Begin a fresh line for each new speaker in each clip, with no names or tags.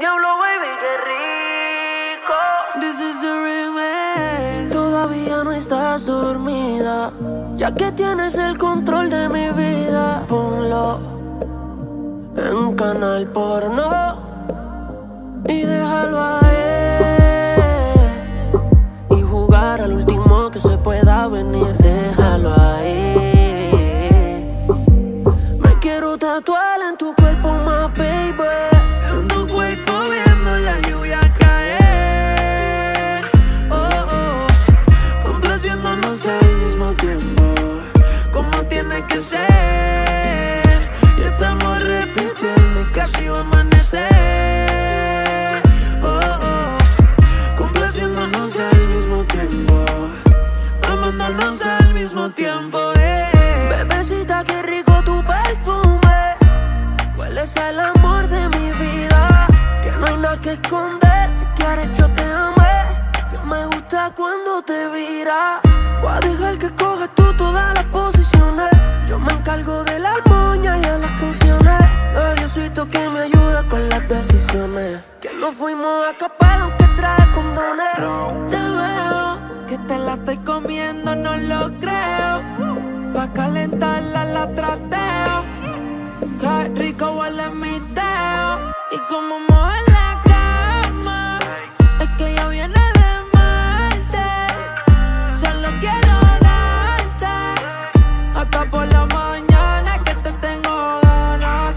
Diablo, baby, qué rico.
This is the remix. Todavía no estás dormida, ya que tienes el control de mi vida. Ponlo en canal porno y déjalo ahí. Y jugar al último que se pueda venir. Déjalo ahí. Me quiero tatuar en tu cuerpo, my baby. En tu cuerpo viendo la lluvia caer. Oh, oh. Complaciéndonos al mismo tiempo, como tiene que ser. Y estamos repitiendo y casi va a amanecer. Oh, oh. Complaciéndonos al mismo tiempo, amándonos al mismo tiempo. Bebecita, qué rico tu perfume. Hueles al amor de mi vida, que no hay nada que esconder. Si quieres yo te amé, que me gusta cuando te vira. Voy a dejar que cojas tú todas las posiciones. Yo me encargo de la armonía y de las canciones. Diosito que me ayuda con las decisiones. Que nos fuimos a capela aunque trae condones. Te veo que te la estoy comiendo, no lo creo. Pa' calentarla la trateo. Qué rico huele mi dedo. Y como mueve la cama, es que ya viene de Marte. Solo quiero darte hasta por la mañana, que te tengo ganas.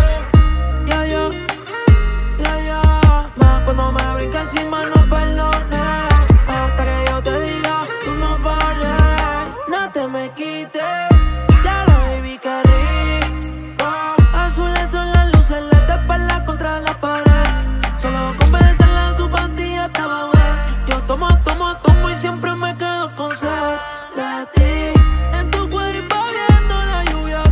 Más cuando me brinca encima no perdones. Hasta que yo te diga, tú no pares. No te me quites. Ya lo baby, qué rico. Azules son las luces, LED de espalda contra la pared. Solo con besarla su pantilla estaba wet. Yo tomo y siempre me quedo con sed de ti. En tu cuerpo viendo la lluvia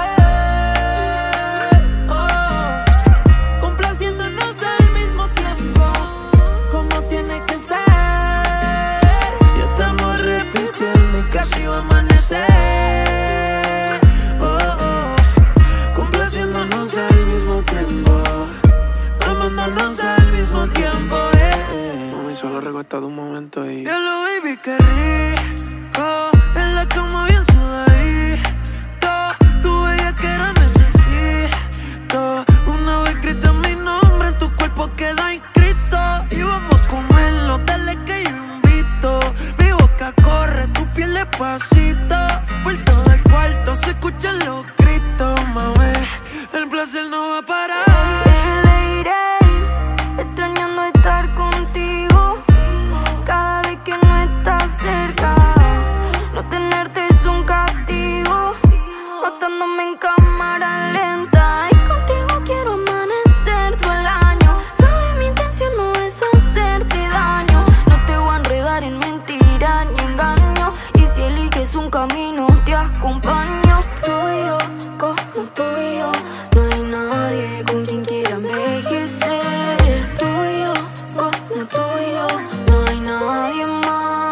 caer. Oh, complaciéndonos al mismo tiempo, como tiene que ser. Y estamos repitiendo y casi va a amanecer. Oh, oh, complaciéndonos al mismo tiempo, amándonos al mismo tiempo. Mami, solo recostado un momento y diablo, baby, qué rico. En la cama bien sudadito, tu bellaquera necesito. Una vez grita mi nombre, en tu cuerpo queda inscrito. Y vamos a comerlo, dale que yo invito. Mi boca corre, tu piel despacito. Por todo el cuarto se escuchan los gritos, mami. El placer no va a parar.
Le iré extrañando estar contigo. Cada vez que no estás cerca, no tenerte es un castigo, matándome en cámara lenta. Y contigo quiero amanecer todo el año. Sabes, mi intención no es hacerte daño. No te voy a enredar en mentiras ni engaño. Y si eliges un camino, te acompaño. Tú y yo, como tú y yo, no hay nadie con quien quiera envejecer. Tú y yo, como tú y yo, no hay nadie más.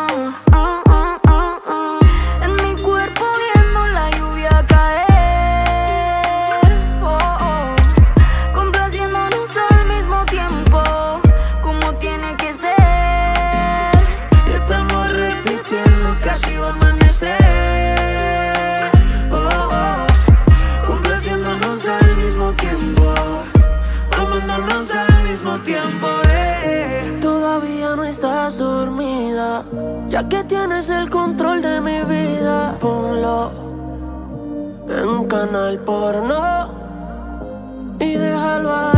En mi cuerpo viendo la lluvia caer. Oh, oh. Complaciéndonos al mismo tiempo, como tiene que ser.
Y estamos repitiendo, casi va a amanecer. Oh, oh. Complaciéndonos al mismo tiempo, amándonos al mismo tiempo. Todavía no estás dormida, ya que tienes el control de mi vida. Ponlo en canal porno y déjalo ahí.